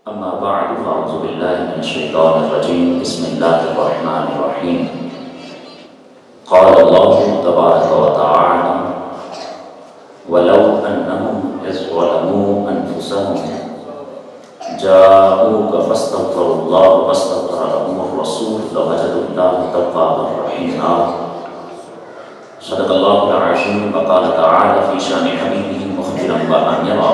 أما بعد فأعوذ بالله من الشيطان الرجيم بسم الله الرحمن الرحيم قال الله تبارك وتعالى ولو أنهم إذ ظلموا أنفسهم جاءوك فاستغفروا الله واستغفر لهم الرسول لوجدوا الله توابا رحيما صدق الله العظيم وقال تعالى في شأن حبيبه مخبرا وأميرا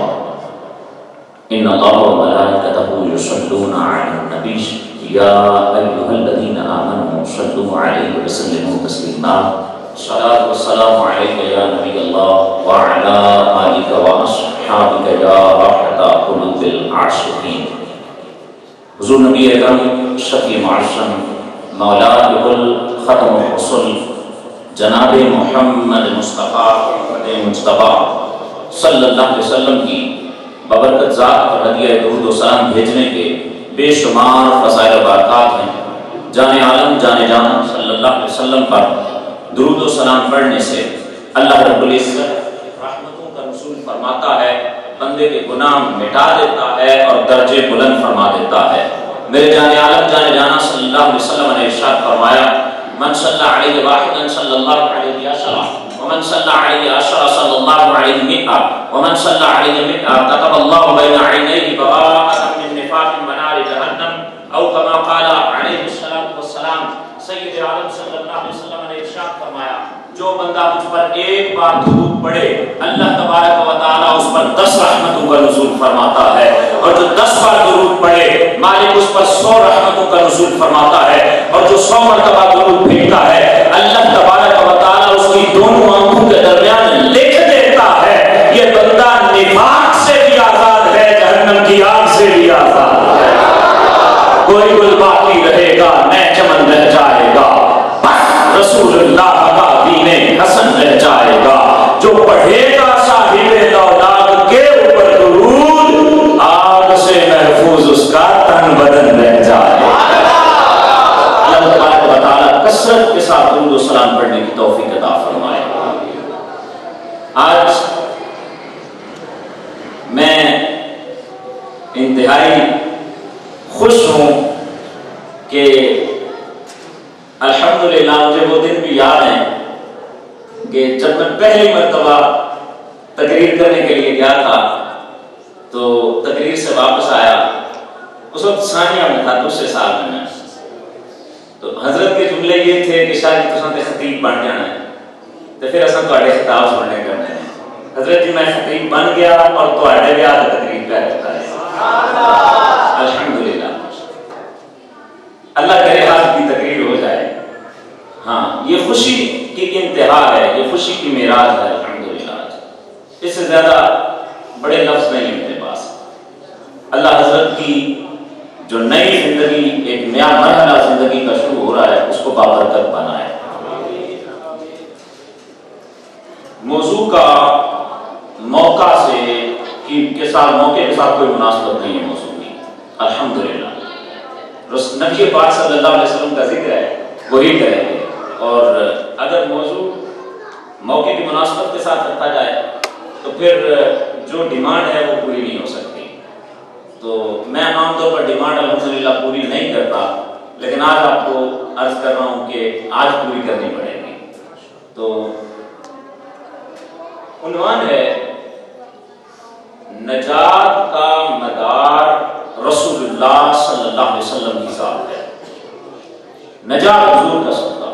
إن الله وملائكته يصلون على النبي يا أيها الذين آمنوا صلوا عليه وسلموا تسليما الصلاة والسلام عليك يا نبي الله وعلى آلك وأصحابك يا راحة قلوب العاشقين حضور نبی اکرم شفیع معصوم مولا بكل ختم الرسل جناب محمد مصطفیٰ مجتبیٰ صلی اللہ علیہ وسلم کی ببرکت ذات پر ہدیہ درود و سلام بھیجنے کے بے شمار فضائل و برکات ہیں۔ جان عالم جان جان صلی اللہ علیہ وسلم پر درود و سلام پڑھنے سے اللہ رب العزت رحمتوں کا نزول فرماتا ہے، بندے کے گناہ مٹا دیتا ہے اور درجے بلند فرما دیتا ہے۔ میرے جان عالم جان جانا صلی اللہ علیہ وسلم نے ارشاد فرمایا من صلی علیہ واحدا صلی اللہ علیہ وسلم ومن صلى عليه عشرة صلى الله عليه مئة ومن صلى عليه مئة كتب الله بين عينيه براءة من نفاق منار جهنم أو كما قال عليه الصلاة والسلام۔ سید عالم صلی اللہ علیہ وسلم نے ارشاد فرمایا جو بندہ مجھ پر ایک بار درود پڑھے اللہ تبارک و تعالی اس پر 10 رحمتوں کا نزول فرماتا ہے، اور جو 10 بار درود پڑھے مالک اس پر 100 رحمتوں کا نزول فرماتا ہے، اور جو 100 مرتبہ درود بھیجتا ہے اللہ تبارک و تعالی اس کی دونوں آنکھوں کے درمیان لکھ دیتا ہے یہ بندہ نفاق سے بھی آزاد ہے، جہنم کی آگ سے بھی آزاد ہے۔ کوئی گل باقی رہے گا نئے چمن رہ جائے گا، بس رسول اللہ کا دین حسن رہ جائے گا۔ جو پڑھے گا صاحب اولاد کے اوپر درود آگ سے محفوظ اس کا تن بدن رہ جائے گا۔ اللہ تبارک و تعالی کثرت کے ساتھ درود و سلام پڑھنے کی توفیق عطا فرمائے۔ آج میں انتہائی خوش ہوں کہ الحمدللہ مجھے وہ دن بھی یاد ہیں کہ جب میں پہلی مرتبہ تقریر کرنے کے لیے گیا تھا تو تقریر سے واپس آیا، اس وقت ثانیہ میں تھا، دوسرے سال میں تو حضرت کے جملے یہ تھے کہ شاید تساں تے خطیب بن جانا ہے تو پھر اساں تواڈے خطاب سننے کرنے ہیں۔ حضرت جی میں خطیب بن گیا اور تواڈے بیاہ تے تقریر کر دیتا ہے۔ الحمدللہ اللہ کرے آج کی تقریر ہو جائے۔ ہاں یہ خوشی کی انتہا ہے، یہ خوشی کی معراج ہے الحمدللہ۔ اس سے زیادہ بڑے لفظ نہیں ہیں میرے پاس۔ اللہ حضرت کی جو نئی زندگی، ایک نیا مرحلہ زندگی کا شروع ہو رہا ہے اس کو بابرکت بنائے۔ موضوع کا موقع سے کے ساتھ موقع کے ساتھ کوئی مناسبت نہیں ہے موضوع کی الحمدللہ۔ نبی پاک صلی اللہ علیہ وسلم کا ذکر ہے وہی کریں گے، اور اگر موضوع موقع کی مناسبت کے ساتھ رکھا جائے تو پھر جو ڈیمانڈ ہے وہ پوری نہیں ہو سکتی۔ تو میں عام طور پر ڈیمانڈ الحمدللہ پوری نہیں کرتا، لیکن آج آپ کو عرض کر رہا ہوں کہ آج پوری کرنی پڑے گی۔ تو عنوان ہے نجات کا مدار رسول اللہ صلی اللہ علیہ وسلم کی ذات ہے، نجات حضور کا صدقہ۔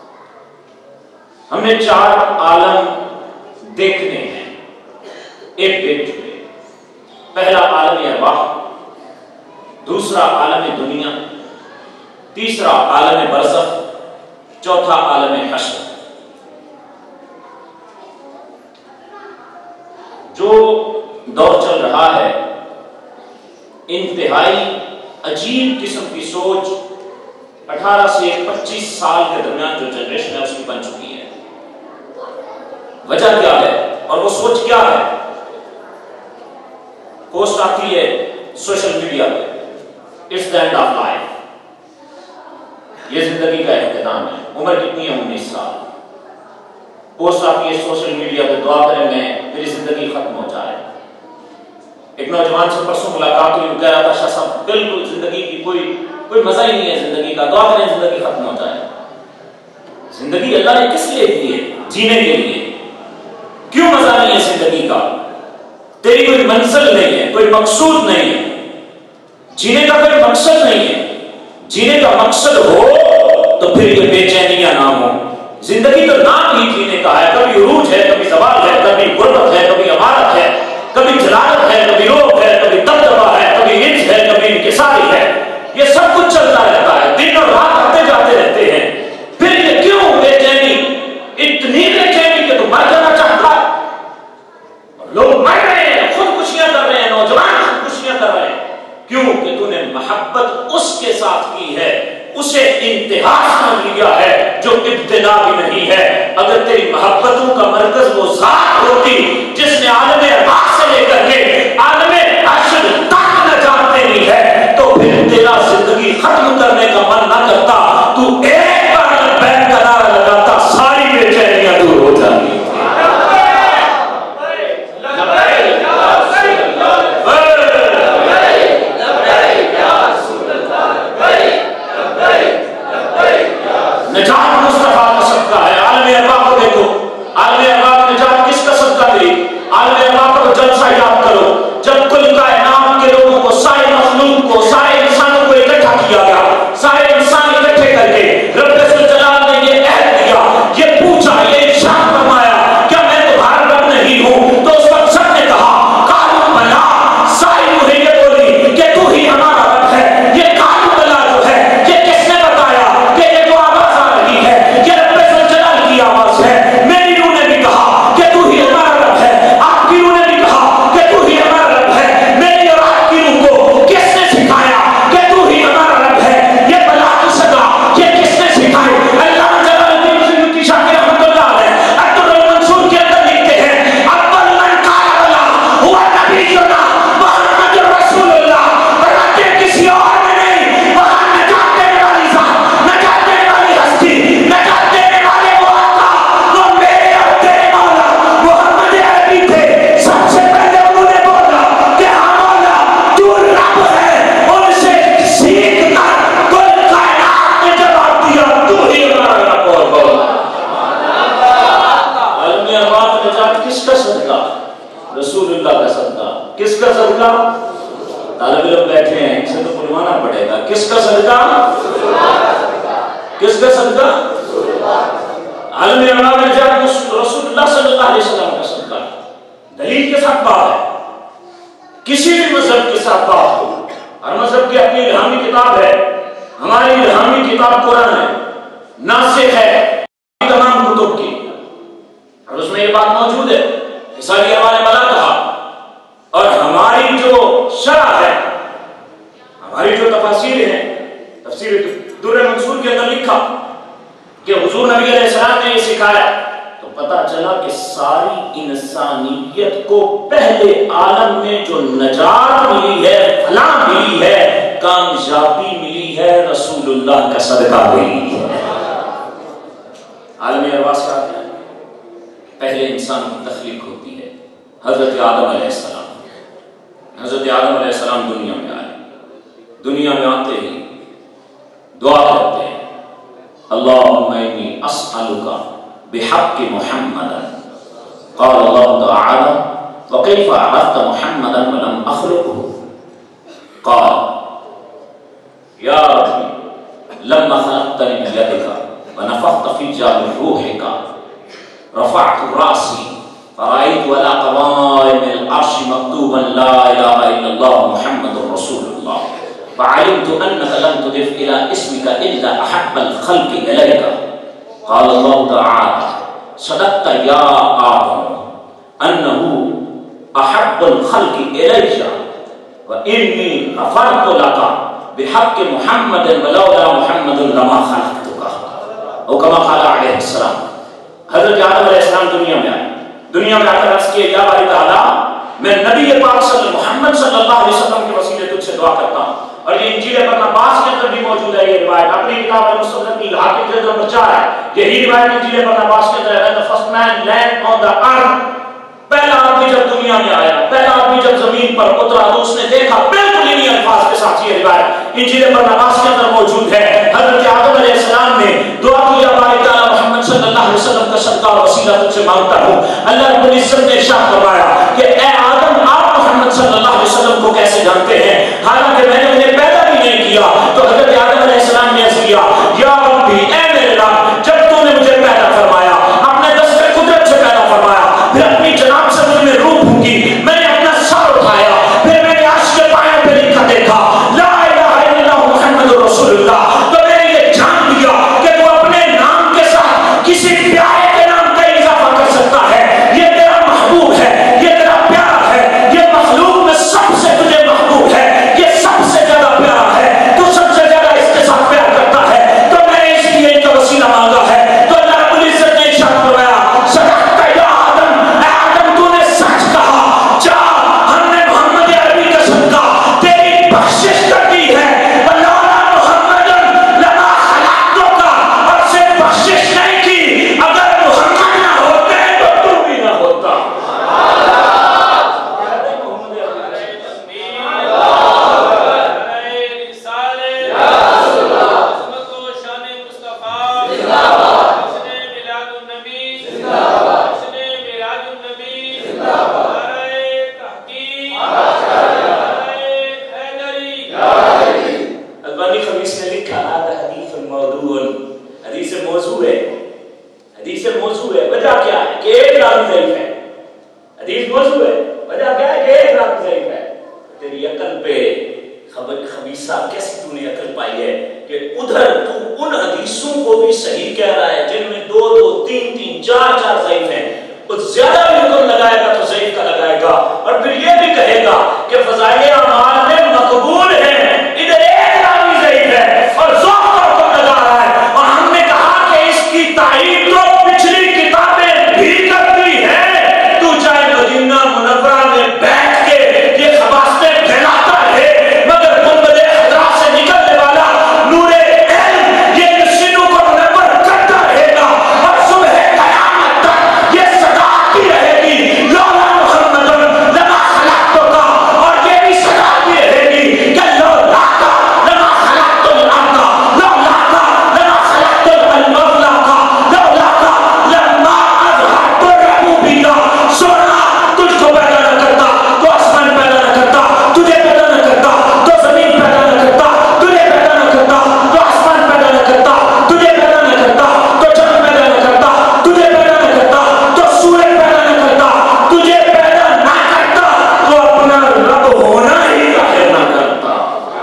ہمیں 4 عالم دیکھنے ہیں ایک دیکھ چکے۔ پہلا عالم ارواح، دوسرا عالم دنیا، تیسرا عالم برزخ، چوتھا عالم حشر۔ جو دور چل رہا ہے انتہائی عجیب قسم کی سوچ 18 سے 25 سال کے درمیان جو جنریشن ہے اس کی بن چکی ہے۔ وجہ کیا ہے اور وہ سوچ کیا ہے؟ پوسٹ آتی ہے سوشل میڈیا پہ it's the end of life, یہ زندگی کا اختتام ہے۔ عمر کتنی ہے؟ 19 سال۔ پوسٹ آتی ہے سوشل میڈیا پہ دعا کریں میں میری زندگی ختم ہو جائے۔ ایک نوجوان سے پرسوں ملاقات ہوئی، کہہ رہا تھا شاہ صاحب بالکل زندگی کی کوئی مزہ ہی نہیں ہے زندگی کا، دعا کریں زندگی ختم ہو جائے۔ زندگی اللہ نے کس لیے دی ہے؟ جینے کے لیے۔ کیوں مزہ نہیں ہے زندگی کا؟ تیری کوئی منزل نہیں ہے، کوئی مقصود نہیں ہے، جینے کا کوئی مقصد نہیں ہے۔ جینے کا مقصد ہو تو پھر یہ بے چینیاں نہ ہو۔ زندگی تو نام ہی جینے کا ہے، کبھی عروج ہے، کبھی زوال ہے، کبھی غربت ہے، کبھی امارت ہے، کبھی جلالت ہے، کبھی روب ہے، کبھی دبدبہ ہے، کبھی عز ہے، کبھی انکساری ہے۔ یہ سب کچھ چلتا رہتا ہے، دن اور رات آتے جاتے رہتے ہیں۔ پھر یہ کیوں بے چینی، اتنی بے چینی کہ تو مر جانا چاہتا ہے؟ لوگ مر رہے ہیں، خودکشیاں کر رہے ہیں، نوجوان خودکشیاں کر رہے ہیں۔ کیوں کہ تو نے محبت اس کے ساتھ کی ہے، اسے انتہا سمجھ لیا ہے جو ابتدا بھی نہیں ہے۔ اگر تیری محبتوں کا مرکز وہ ذات ہوتی جس نے عالم ارواح سے لے کر کے عالم حشر تک نجات دینی ہے، تو پھر تیرا زندگی ختم کرنے کا من نہ کرتا، تو ایک بار لبیک کا نعرہ لگاتا، ساری بے چینیاں دور ہو جاتی۔ نجات مصطفیٰ کا صدقہ ہے۔ عالم ارواح کو دیکھو، عالم ارواح میں نجات کس کا صدقہ ملی؟ عالم ارواح کو جلسہ یاد کرو، جب کل کائنات کے لوگوں کو، سارے مخلوق کو، سارے انسانوں کو اکٹھا کیا گیا، سارے انسان اکٹھے کر کے رب ذوالجلال نے یہ عہد دیا، یہ پوچھا، یہ ارشاد فرمایا، کیا میں تمہارا رب نہیں ہوں؟ تو اس وقت سب نے کہا قالوا بلا، ساری روحیں یہ بولی کہ تو ہی ہمارا رب ہے۔ یہ قالوا بلا جو ہے، یہ کس نے بتایا کہ یہ جو آواز آ رہی ہے یہ رب ذوالجلال کی آواز ہے؟ میری روح نے بھی کہا کہ تو ہی ہمارا رب ہے، آپ کی روح نے بھی کہا کہ تو ہی ہمارا رب ہے۔ میری اور آپ کی روح کو کس نے سکھایا کہ تو ہی ہمارا رب ہے؟ یہ بلا کی صدا یہ کس نے سکھائی؟ اللہ جلال الدین سیوطی شاہ رحمۃ اللہ علیہ الدر المنصور کے اندر لکھتے ہیں، اول من قال بلا ہوا نبینا محمد رسول اللہ، بلاتے کسی اور میں نہیں، وہاں نجات دینے والی ذات، نجات دینے والی ہستی، نجات دینے والے وہ آقا، وہ میرے اور تیرے مولا محمد عربی تھے۔ سب سے پہلے انہوں نے بولا کہ ہاں مولا تو رب ہے، ان سے سیکھ کر کل کائنات نے جواب دیا تو ہی ہمارا رب اور مولا۔ عالم ارواح میں نجات کس کا صدقہ؟ رسول اللہ کا صدقہ۔ کس کا صدقہ؟ طالب علم بیٹھے ہیں، ان سے تو بلوانا پڑے گا، کس کا صدقہ؟ کس کا صدقہ؟ عالم ارواح میں نجات رسول اللہ صلی اللہ علیہ وسلم کا صدقہ۔ دلیل کے ساتھ بات ہے، کسی بھی مذہب کے ساتھ بات ہو، ہر مذہب کی اپنی الہامی کتاب ہے، ہماری الہامی کتاب قرآن ہے، ناسخ ہے تمام کتب کی، اور اس میں یہ بات موجود ہے کہ ساری ہمارے بلا کہا، اور ہماری جو شرح ہے، ہماری جو تفاسیر ہیں، تفسیر در منصور کے اندر لکھا کہ حضور نبی علیہ السلام نے یہ سکھایا، تو پتہ چلا کہ ساری انسانیت کو پہلے عالم میں جو نجات ملی ہے، فلاح ملی ہے، کامیابی ملی ہے، رسول اللہ کا صدقہ ملی ہے۔ عالم ارواح کا کیا ہے؟ پہلے انسان کی تخلیق ہوتی ہے، حضرت آدم علیہ السلام۔ حضرت آدم علیہ السلام دنیا میں آئے، دنیا میں آتے ہی دعا کرتے ہیں، اللہم انی اسألک بحق محمد، قال اللہ تعالی وکیف عرفت محمدا ولم اخلقه، قال یا ربی لما خلقتنی بیدک ونفخت فی جعل روحک رفعت رأسی فرأيت على قوائم العرش مكتوبا لا إله إلا الله محمد رسول الله، فعلمت أنك لم تضف إلى اسمك إلا أحب الخلق إليك، قال الله تعالى صدقت يا آدم أنه أحب الخلق إلي وإني غفرت لك بحق محمد ولولا محمد لما خلقتك، او كما قال عليه السلام۔ حضرت آدم علیہ السلام دنیا میں آئے، دنیا میں آ کر عرض کیا، یا باری تعالیٰ میں نبی پاک محمد صلی اللہ علیہ وسلم کے وسیلے تجھ سے دعا کرتا ہوں، اور یہ انجیل برناباس کے اندر بھی موجود ہے یہ روایت، اپنی کتاب المستدرک کی حاکم جلد نمبر 4 ہے، یہی روایت انجیل برناباس کے اندر ہے، the first man land on the earth پہلا آدمی جب دنیا میں آیا، پہلا آدمی جب زمین پر اترا تو اس نے دیکھا، بالکل انہی الفاظ کے ساتھ یہ روایت انجیل برناباس کے اندر موجود ہے، حضرت آدم علیہ السلام نے دعا کی، یا باری تعالیٰ محمد صلی اللہ علیہ وسلم کا صدقہ اور وسیلہ تجھ سے مانگتا ہوں۔ اللہ رب العزت نے ارشاد فرمایا کہ اے آدم، آپ محمد صلی اللہ علیہ وسلم کو کیسے جانتے ہیں حالانکہ میں نے انہیں پیدا بھی نہیں کیا؟ تو حضرت آدم علیہ السلام نے عرض کیا، یا ربی، اے میرے رب، جب تو نے مجھے پیدا فرمایا، اپنے دست قدرت سے پیدا فرمایا، پھر اپنی جناب سے مجھ میں روح پھونکی، میں نے اپنا سر اٹھایا، پھر میں نے عرش کے پایوں پہ لکھا دیکھا لا الہ الا اللہ محمد رسول اللہ، تو میں نے یہ جان لیا کہ تو اپنے نام کے ساتھ کسی پیارے کے نام کا اضافہ کر سکتا ہے۔ یہ تیرا محبوب ہے، یہ تیرا پیارا ہے، یہ مخلوق میں سب سے تجھے محبوب ہے، یہ سب سے زیادہ پیارا ہے، تو سب سے زیادہ اس کے ساتھ پیار کرتا ہے، تو میں نے اس لیے ان کا وسیلہ مانگا ہے۔ تو اللہ رب العزت نے ارشاد فرمایا، صدقت یا آدم، اے آدم تو نے سچ کہا، جا ہم نے محمد عربی کا صدقہ تیری بخشش کر دی ہے، ولولا محمد لما خلقتک، اور صرف بخشش نہیں کی، اگر محمد نہ ہوتے تو تو بھی نہ ہوتا۔ البانی خمیس نے لکھا آدھا حدیث موضوع، حدیث موضوع ہے، حدیث موضوع ہے، وجہ کیا ہے کہ ایک راوی ضعیف ہے، حدیث موضوع ہے، وجہ کیا ہے کہ ایک راوی ضعیف ہے۔ تیری عقل پہ خبیثہ کیسی تو نے عقل پائی ہے کہ ادھر تو ان حدیثوں کو بھی صحیح کہہ رہا ہے جن میں دو دو تین تین چار چار ضعیف ہیں، اور زیادہ بھی حکم لگائے گا تو ضعیف کا لگائے گا، اور پھر یہ بھی کہے گا کہ فضائل اعمال میں مقبول ہیں، ادھر ایک راوی ضعیف ہے اور ذوق کا حکم لگا رہا ہے۔ اور ہم نے کہا کہ اس کی تائید تو پچھلی کتابیں بھی کرتی ہیں، تو چاہے مدینہ منورہ میں بیٹھ کے یہ خباستیں پھیلاتا ہے، مگر گنبد خضرا سے نکلنے والا نور علم یہ نشینوں کو منور کرتا رہے گا، اور صبح قیامت تک یہ صدا آتی رہے گی، لولا محمد لما خلقتک، اور یہ بھی صدا آتی رہے گی کہ لولا لما خلقت الارض، لولا لما خلقت المفلق، لولا لما اظہرت الربوبیہ۔ سونا تجھ کو پیدا نہ کرتا تو آسمان پیدا نہ کرتا، تجھے پیدا نہ کرتا تو زمین پیدا نہ کرتا، تجھے پیدا نہ کرتا تو آسمان پیدا نہ کرتا، تجھے پیدا نہ کرتا تو چاند پیدا نہ کرتا، تجھے پیدا نہ کرتا تو سورج پیدا نہ کرتا، تجھے پیدا نہ کرتا تو اپنا رب ہونا ہی ظاہر نہ کرتا۔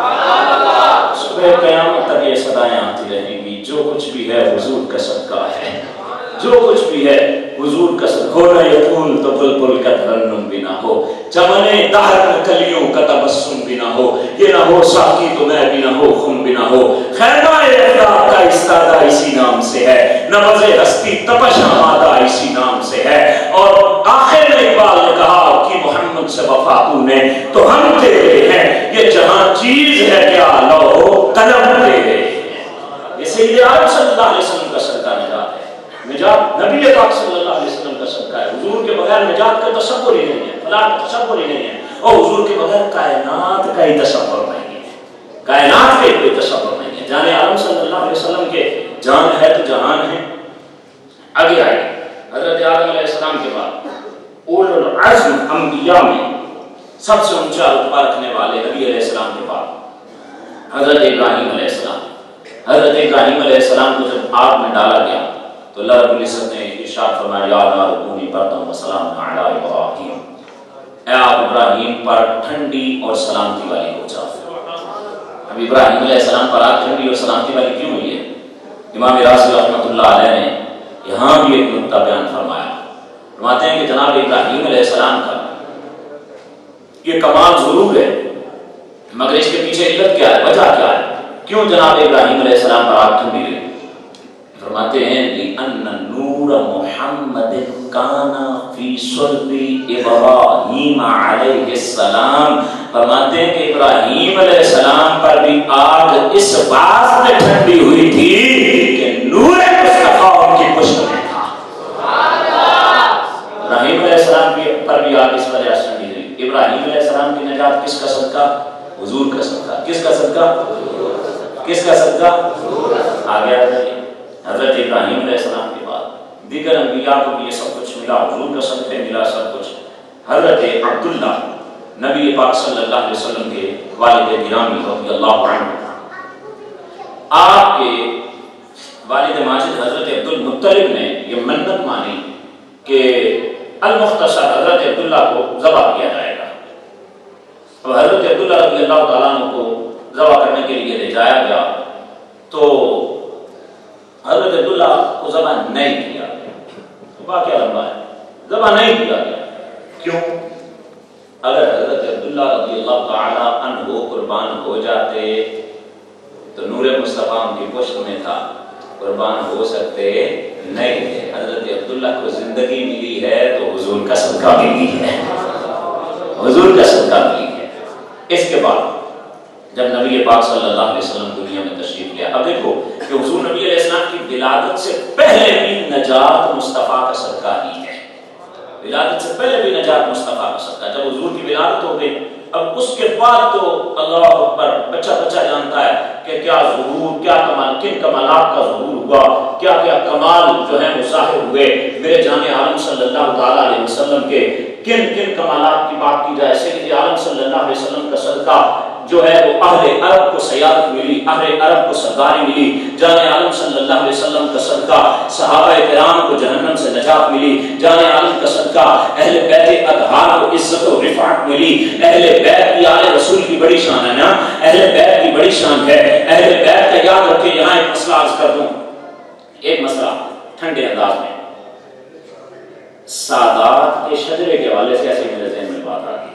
صبح قیامت تک یہ صدائیں آتی رہیں گی، جو کچھ بھی ہے حضور کا صدقہ ہے، جو کچھ بھی ہے حضور کا صدقہ ہو، نہ یقول تو بلبل کا ترنم بھی نہ ہو، چمنے دہر میں کلیوں کا تبسم بھی نہ ہو، یہ نہ ہو ساقی تو میں بھی نہ ہو، خم بھی نہ ہو، خیمہ افراد کا استادہ اسی نام سے ہے، نبض ہستی تپش آمادہ اسی نام سے ہے۔ اور آخر میں اقبال نے کہا کہ محمد سے وفا تو نے تو ہم تیرے ہیں، یہ جہاں چیز ہے کیا لو قلم تیرے ہیں۔ یہ سید عالم صلی اللہ علیہ وسلم کا صدقہ نجات ہے، نجات نبی پاک صلی اللہ علیہ وسلم کا صدقہ ہے۔ حضور کے بغیر نجات کا تصور ہی نہیں ہے، فلاح کا تصور ہی نہیں ہے، اور حضور کے بغیر کائنات کا ہی تصور نہیں ہے، کائنات کا کوئی تصور نہیں ہے۔ جان عالم صلی اللہ علیہ وسلم کے جان ہے تو جہان ہے۔ آگے آئے حضرت آدم علیہ السلام کے بعد اولو العزم انبیاء میں سب سے اونچا رتبہ رکھنے والے نبی علیہ السلام کے بعد حضرت ابراہیم علیہ السلام۔ حضرت ابراہیم علیہ السلام کو جب آگ میں ڈالا گیا تو اللہ رب العزت نے ارشاد فرمایا، یا نار کونی بردن و سلام علی ابراہیم، اے آگ ابراہیم پر ٹھنڈی اور سلامتی والی ہو جا۔ اب ابراہیم علیہ السلام پر آگ ٹھنڈی اور سلامتی والی کیوں ہوئی ہے؟ امام رازی رحمۃ اللہ علیہ نے یہاں بھی ایک نقطہ بیان فرمایا، فرماتے ہیں کہ جناب ابراہیم علیہ السلام کا یہ کمال ضرور ہے، مگر اس کے پیچھے علت کیا ہے، وجہ کیا ہے، کیوں جناب ابراہیم علیہ السلام پر آگ ٹھنڈی ہوئی؟ فرماتے ہیں لِأَنَّ نُورَ مُحَمَّدٍ كَانَ فِي صُلْبِ إِبْرَاهِيمَ عَلَيْهِ السَّلام۔ فرماتے ہیں کہ ابراہیم علیہ السلام پر بھی آگ اس بات میں ٹھنڈی ہوئی تھی کہ نور مصطفیٰ ان کی پشت میں تھا۔ ابراہیم علیہ السلام کی کس کا صدقہ؟ کس کا صدقہ؟ آ گیا حضرت ابراہیم علیہ السلام کے بعد دیگر انبیاء کو بھی یہ سب کچھ ملا، حضور کا صدقہ ملا سب کچھ۔ حضرت عبداللہ نبی پاک صلی اللہ علیہ وسلم کے والد گرامی رضی اللہ عنہ، آپ کے والد ماجد حضرت عبد المطلب نے یہ منت مانی کہ المختصر حضرت عبداللہ کو ذبح کیا جائے گا۔ اب حضرت عبداللہ رضی اللہ تعالیٰ عنہ کو ذبح کرنے کے لیے لے جایا گیا تو حضرت عبداللہ کو ذبح نہیں کیا گیا۔ واقعہ لمبا ہے، ذبح نہیں کیا گیا۔ کیوں؟ اگر حضرت عبداللہ رضی اللہ تعالیٰ عنہ قربان ہو جاتے تو نور مصطفیٰ ان کی پشت میں تھا، قربان ہو سکتے نہیں تھے۔ حضرت عبداللہ کو زندگی ملی ہے تو حضور کا صدقہ ملی ہے، حضور کا صدقہ ملی ہے۔ اس کے بعد جب نبی پاک صلی اللہ علیہ وسلم دنیا میں تشریف لیا، اب دیکھو کہ حضور نبی علیہ السلام کی ولادت سے پہلے بھی نجات مصطفیٰ کا صدقہ ہی ہے، ولادت سے پہلے بھی نجات مصطفیٰ کا صدقہ۔ جب حضور کی ولادت ہو گئی، اب اس کے بعد تو اللہ اکبر، بچہ بچہ جانتا ہے کہ کیا ظہور، کیا کمال، کن کمالات کا ظہور ہوا، کیا کیا کمال جو ہیں وہ ظاہر ہوئے میرے جان عالم صلی اللہ تعالیٰ علیہ وسلم کے۔ کن کن کمالات کی بات کی جائے، سید عالم صلی اللہ علیہ وسلم کا صدقہ جو ہے وہ اہل عرب کو سیادت ملی، اہل عرب کو سرداری ملی۔ جان عالم صلی اللہ علیہ وسلم کا صدقہ صحابہ کرام کو جہنم سے نجات ملی۔ جان عالم کا صدقہ اہل بیت اطہار کو عزت و رفعت ملی۔ اہل بیت کی آل رسول کی بڑی شان ہے نا، اہل بیت کی بڑی شان ہے۔ اہل بیت کا یاد رکھے، یہاں ایک مسئلہ عرض کر دوں، ایک مسئلہ ٹھنڈے انداز میں۔ سادات کے شجرے کے حوالے سے ایسے میرے ذہن میں بات آتی ہے،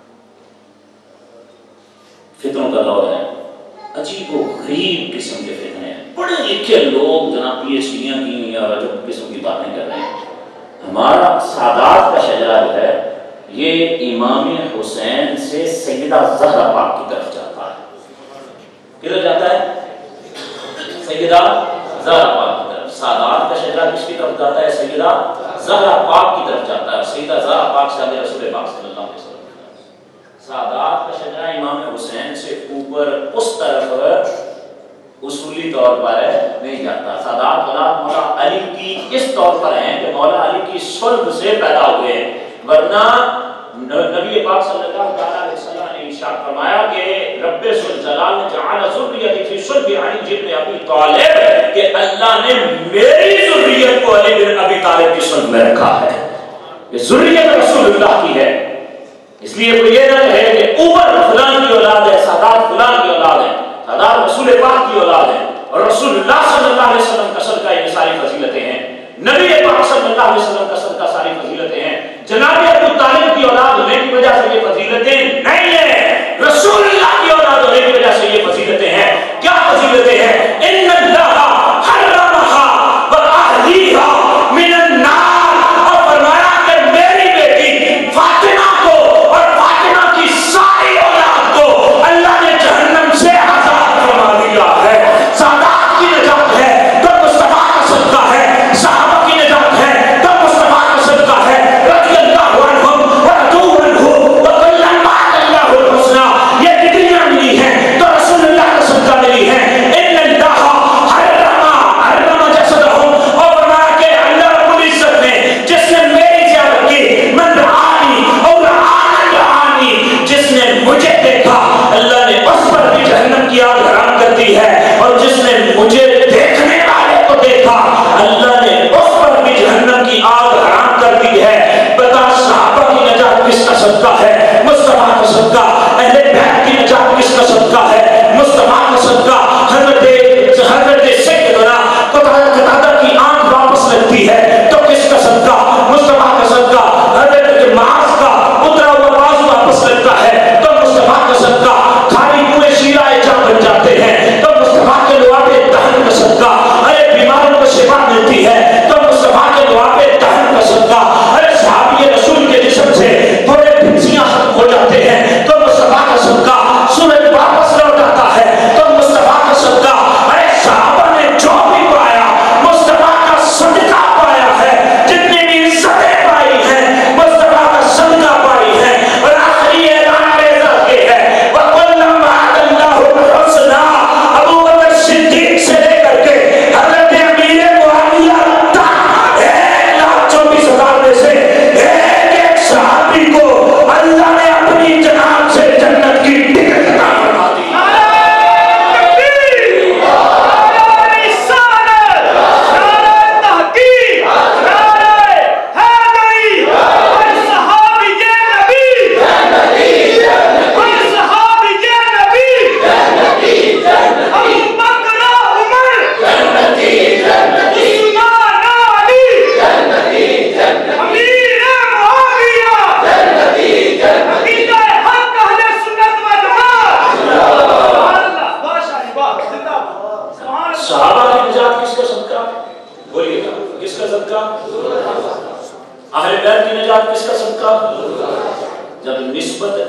فتنوں کا دور ہے، عجیب و غریب قسم کے فتنے ہیں، پڑھے لکھے لوگ جناب پی ایچ ڈیاں کی ہوئی اور عجب قسم کی باتیں کر رہے ہیں۔ ہمارا سادات کا شجرا جو ہے یہ امام حسین سے سیدہ زہرا پاک کی طرف جاتا ہے۔ کدھر جاتا ہے؟ سیدہ زہرا پاک کی طرف۔ سادات کا شجرا کس کی طرف جاتا ہے؟ سیدہ زہرا پاک کی طرف جاتا ہے۔ سیدہ زہرا پاک سے آگے رسول پاک صلی اللہ علیہ وسلم۔ سادات کا شجرا امام حسین سے اوپر اس طرف اصولی طور پر نہیں جاتا۔ سادات اولاد مولا علی کی اس طور پر ہیں کہ مولا علی کی صلب سے پیدا ہوئے ہیں، ورنہ نبی پاک صلی اللہ علیہ وسلم نے ارشاد فرمایا کہ رب ذوالجلال نے جعل ذریتی فی صلب علی بن ابی طالب، کہ اللہ نے میری ذریت کو علی بن ابی طالب کی صلب میں رکھا ہے۔ یہ ذریت رسول اللہ کی ہے، اس لیے کوئی یہ نہ کہے کہ اوپر فلان کی اولاد ہے، سادات فلان کی اولاد ہے، سادات رسول پاک کی اولاد ہے، اور رسول اللہ صلی اللہ علیہ وسلم کا صدقہ یہ ساری فضیلتیں ہیں، نبی پاک صلی اللہ علیہ وسلم کا صدقہ ساری فضیلتیں ہیں۔ جناب ابو طالب کی اولاد ہونے کی وجہ سے یہ فضیلتیں نہیں ہیں، رسول اللہ کی اولاد ہونے کی وجہ سے یہ فضیلتیں ہیں۔ کیا فضیلتیں ہیں؟ ان اللہ حرمھا واہلیھا من النار، اور فرمایا کہ میری بیٹی فاطمہ کو اور فاطمہ کی ساری اولاد کو اللہ نے جہنم سے آزاد فرما دیا ہے۔ سادات کی نجات ہے تو مصطفیٰ کا صدقہ ہے، صحابہ کی نجات ہے تو مصطفیٰ کا صدقہ ہے، رضی اللہ عنہم ورضوا عنہ وکلا وعد اللہ الحسنی۔ یہ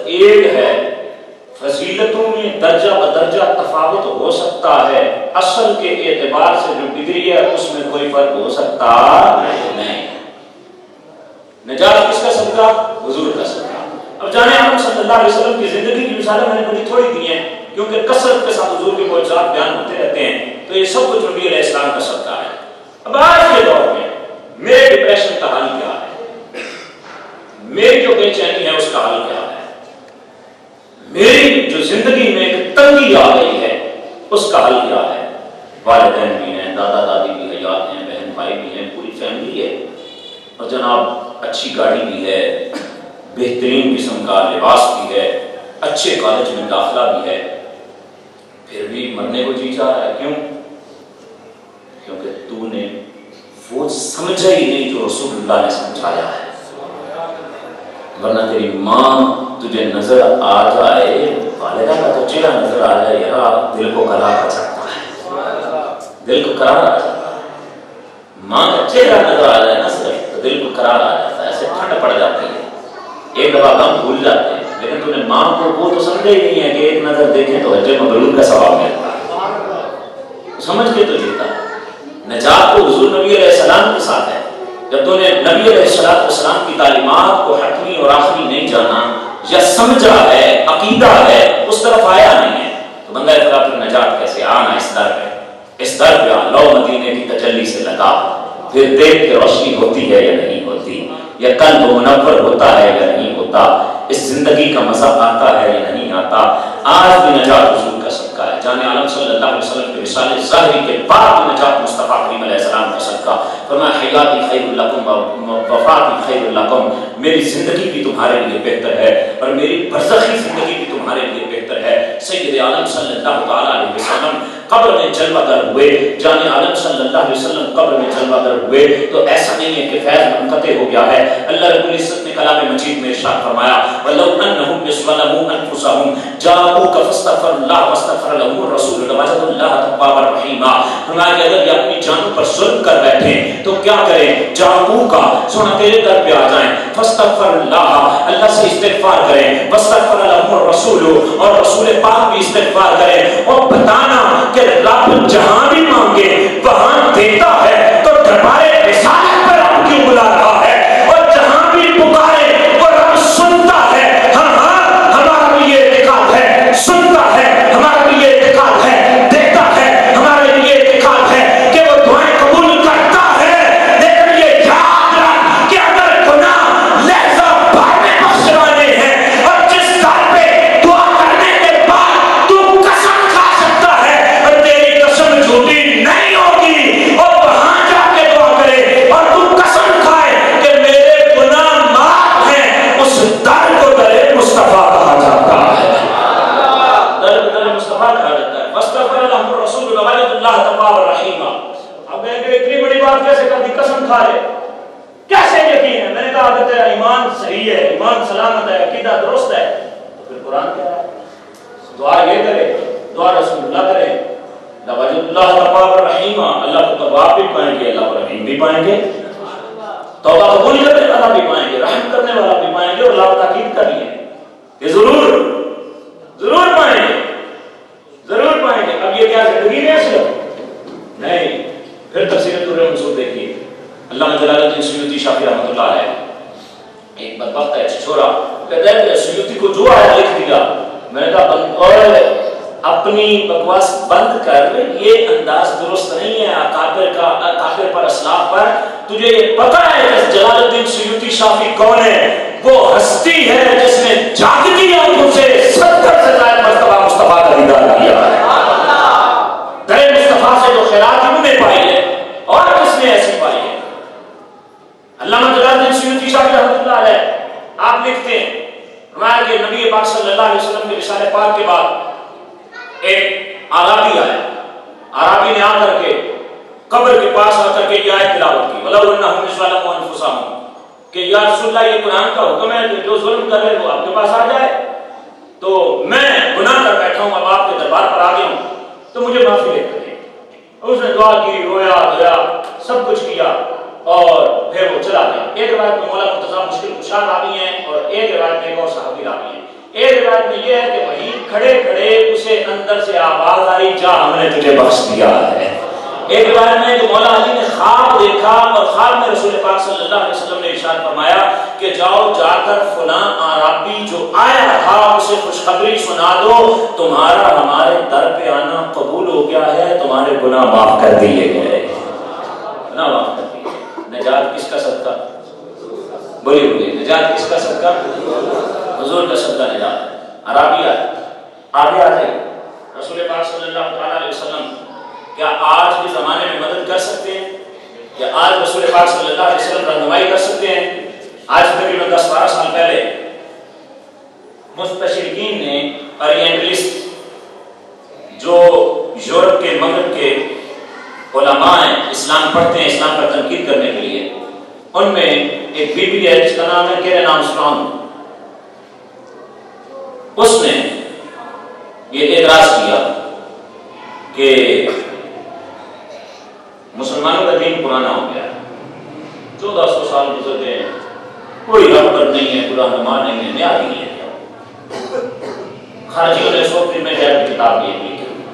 ایک ہے، فضیلتوں میں درجہ بدرجہ تفاوت ہو سکتا ہے، اصل کے اعتبار سے جو ڈگری ہے اس میں کوئی فرق ہو سکتا نہیں۔ نجات کس کا صدقہ؟ حضور کا صدقہ۔ اب جانے عالم صلی اللہ علیہ وسلم کی زندگی کی مثالیں میں نے بڑی تھوڑی دی ہیں کیونکہ کثرت کے ساتھ حضور کے معجزات بیان ہوتے رہتے ہیں، تو یہ سب کچھ نبی علیہ السلام کا صدقہ ہے۔ اب آج کے دور میں میرے ڈپریشن کا حل کیا ہے؟ میری جو بے چینی ہے اس کا حل کیا ہے؟ میری جو زندگی میں ایک تنگی آ گئی ہے اس کا حل کیا ہے؟ والدین بھی ہیں، دادا دادی بھی حیات ہیں، بہن بھائی بھی ہیں، پوری فیملی ہے، اور جناب اچھی گاڑی بھی ہے، بہترین قسم کا لباس بھی ہے، اچھے کالج میں داخلہ بھی ہے، پھر بھی مرنے کو جی چاہ رہا ہے۔ کیوں؟ کیونکہ تو نے وہ سمجھا ہی نہیں جو رسول اللہ نے سمجھایا ہے۔ ورنہ تیری ماں تجھے نظر آ جائے، والدہ کا تو چہرہ نظر آ جائے، یار دل کو قرار آ جاتا ہے، دل کو قرار آ جاتا ہے۔ ماں کا چہرہ نظر آ جائے نا صرف تو دل کو قرار آ جاتا ہے، ایسے ٹھنڈ پڑ جاتی ہے، ایک دفعہ غم بھول جاتے ہیں۔ لیکن تو نے ماں کو وہ تو سمجھا ہی نہیں ہے کہ ایک نظر دیکھیں تو حج مبرور کا ثواب ملتا ہے، سمجھ کے تو جیتا۔ نجات تو حضور نبی علیہ السلام کے ساتھ ہے۔ جب تو نے نبی علیہ السلام کی تعلیمات کو حتمی اور آخری نہیں جانا یا سمجھا ہے، عقیدہ ہے، اس طرف آیا نہیں ہے، تو بندہ خدا پھر نجات کیسے؟ آنا اس در پہ، اس در پہ لو مدینے کی تجلی سے لگا، پھر دیکھ کے روشنی ہوتی ہے یا نہیں ہوتی، یا قلب منور ہوتا ہے یا نہیں ہوتا، اس زندگی کا مزہ آتا ہے یا نہیں آتا۔ آج بھی نجات حضور کا صدقہ ہے۔ جان عالم صلی اللہ علیہ وسلم کے رسالے ظاہری کے بعد بھی نجات مصطفیٰ کریم علیہ السلام کا صدقہ۔ فرمایا حیاتی خیر لکم وفاتی خیر لکم، میری زندگی بھی تمہارے لیے بہتر ہے اور میری برزخی زندگی بھی تمہارے لیے بہتر ہے۔ سید عالم صلی اللہ تعالیٰ علیہ وسلم قبر میں جلوہ گر ہوئے، جان عالم صلی اللہ علیہ وسلم قبر میں جلوہ گر ہوئے تو ایسا نہیں ہے کہ فیض منقطع ہو گیا ہے۔ اللہ رب العزت نے کلام مجید میں ارشاد فرمایا وَلَوْ أَنَّهُمْ يَظْلَمُوا أَنفُسَهُمْ جَاءُوكَ فَاسْتَغْفَرُوا اللَّهَ وَاسْتَغْفَرَ لَهُمُ الرَّسُولُ لَوَجَدُوا اللَّهَ تَوَّابًا رَحِيمًا۔ فرمایا کہ اگر یہ اپنی جانوں پر ظلم کر بیٹھے تو کیا کریں؟ جاءوكَ، سونا تیرے در پہ آ جائیں، فَاسْتَغْفَرُوا اللَّهَ، اللہ سے استغفار کریں، وَاسْتَغْفَرَ لَهُمُ الرَّسُولُ، اور رسول پاک بھی استغفار کریں، اور بتانا کہ رب جہاں بھی مانگے وہاں دیتا ہے، تو دربارے رسالت پر رب کیوں بلا رہا ہے؟ اور جہاں بھی پکارے وہ رب سنتا ہے۔ ہمارا بھی یہ اعتقاد ہے، سنتا ہے، ہمارا بھی یہ اعتقاد ہے، دیتا ہے، ہمارا بھی یہ اعتقاد ہے کہ وہ دعائیں قبول کرتا ہے۔ لیکن یہ یاد رکھ کہ اگر گناہ لہذا بھر میں بخشوانے ہیں اور جس در پہ دعا کرنے کے بعد تو قسم کھا سکتا ہے اور تیری قسم جھوٹی نہیں ہوگی، اور وہاں جا کے دعا کرے اور تو قسم کھائے کہ میرے گناہ معاف ہیں، اس در کو در مصطفیٰ کہا جاتا ہے، در مصطفیٰ کہا جاتا ہے۔ وَاسْتَغْفَرَ لَهُمُ الرَّسُولُ لَوَجَدُوا اللَّهَ تَوَّابًا رَحِيمًا۔ اب میں کہ اتنی بڑی بات کیسے کر دی؟ قسم کھا لے، کیسے یقین ہے؟ میں نے کہا اگر تیرا ایمان صحیح ہے، ایمان سلامت ہے، عقیدہ درست ہے، تو پھر قرآن کہہ رہا ہے دعا یہ کرے، دعا رسول اللہ کرے، لَوَجَدُوا اللَّهَ تَوَّابًا رَحِيمًا، اللہ کو تواب بھی پائیں گے، اللہ کو رحیم بھی پائیں گے، توبہ قبول کرنے والا بھی پائیں گے، رحم کرنے والا بھی پائیں گے، اور اللہ تاکید کر لیے کہ ضرور پائیں گے، ضرور پائیں گے۔ اب یہ کیا زندگی میں صرف نہیں، پھر تفسیر دور منصور دیکھیے، علامہ جلال الدین سیوطی شافعی رحمۃ اللہ علیہ، ایک بدبخت ہے چھوڑا، کہتا ہے کہ سیوطی کو جو آیا لکھ دیا۔ میں نے کہا اور اپنی بکواس بند کر، یہ انداز درست نہیں ہے اکابر پر، اسلاف پر۔ تجھے یہ پتہ ہے کہ جلال الدین سیوطی شافعی کون ہے؟ وہ ہستی ہے جس نے جاگتی آنکھوں سے 70 سے زائد مرتبہ مصطفیٰ کا دیدار کیا ہے۔ در مصطفیٰ سے جو خیرات انہوں نے پائی ہے، اور کس نے ایسی پائی ہے؟ علامہ جلال الدین سیوطی شافعی رحمۃ اللہ علیہ آپ لکھتے ہیں ہمارے کہ نبی پاک صلی اللہ علیہ وسلم کے رسالے پاک کے بعد ایک عربی آیا، عربی نے آ کر کے قبر کے پاس آ کر کے یہ آیت تلاوت کی وَلَوْ أَنَّهُمْ يَظْلِمُونَ أَنفُسَهُمْ، کہ یا رسول اللہ یہ قرآن کا حکم ہے کہ جو ظلم کر رہے وہ آپ کے پاس آ جائے، تو میں گناہ کر بیٹھا ہوں، اب آپ کے دربار پر آ گیا ہوں تو مجھے معافی دے کر دیں۔ اس نے دعا کی، رویا دھویا، سب کچھ کیا، اور پھر وہ چلا گیا۔ ایک روایت میں مولا مرتضیٰ مشکل کشا راوی ہیں اور ایک روایت میں ایک اور صحابی راوی ہیں۔ ایک روایت میں یہ ہے کہ وہی کھڑے کھڑے اسے اندر سے آواز آئی جا ہم نے تجھے بخش دیا ہے۔ ایک روایت میں کہ مولا علی نے خواب دیکھا اور خواب میں رسول پاک صلی اللہ علیہ وسلم نے ارشاد فرمایا کہ جاؤ جا کر فلاں اعرابی جو آیا تھا اسے خوشخبری سنا دو، تمہارا ہمارے در پہ آنا قبول ہو گیا ہے، تمہارے گناہ معاف کر دیے گئے، گناہ معاف کر دیے۔ نجات کس کا صدقہ؟ بولیے بولیے، نجات کس کا صدقہ؟ حضور کا صدقہ نجات ہے۔ اعرابی آگے آ جائے رسول پاک صلی اللہ علیہ وسلم کیا آج کے زمانے میں مدد کر سکتے ہیں؟ کیا آج رسول پاک صلی اللہ علیہ وسلم رہنمائی کر سکتے ہیں؟ آج تقریباً 10-12 سال پہلے مستشرقین نے اورینٹلسٹ جو یورپ کے مغرب کے علماء ہیں، اسلام پڑھتے ہیں اسلام پر تنقید کرنے کے لیے، ان میں ایک بی بی ہے جس کا نام ہے کیرن آرمسٹرانگ، اس نے یہ اعتراض کیا کہ مسلمانوں کا دین پرانا ہو گیا ہے، 1400 سال گزر گئے ہیں، کوئی رہبر نہیں ہے، کوئی رہنما نہیں ہے، نیا دین ہے۔ خارجیوں نے سوفی میں جائے کتاب لکھی،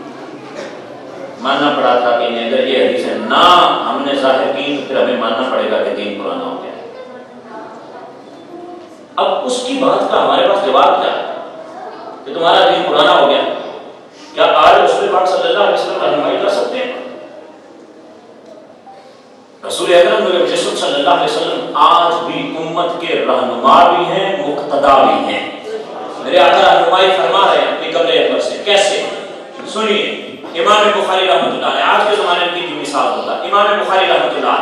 ماننا پڑا تھا کہ اگر یہ حدیث ہے نہ ہم نے ظاہر کی تو پھر ہمیں ماننا پڑے گا کہ دین پرانا ہو گیا ہے۔ اب اس کی بات کا ہمارے پاس جواب کیا ہے کہ تمہارا دین پرانا ہو گیا؟ کیا آج رسول پاک صلی اللہ علیہ وسلم رہنمائی کر سکتے ہیں؟ رسول اکرم نور جسم صلی اللہ علیہ وسلم آج بھی امت کے رہنما بھی ہیں، مقتدا بھی ہیں۔ میرے آقا رہنمائی فرما رہے ہیں اپنی قبر اکبر سے، کیسے؟ سنیے، امام بخاری رحمۃ اللہ علیہ، آج کے زمانے میں کی مثال ہوتا ہے، امام بخاری رحمۃ اللہ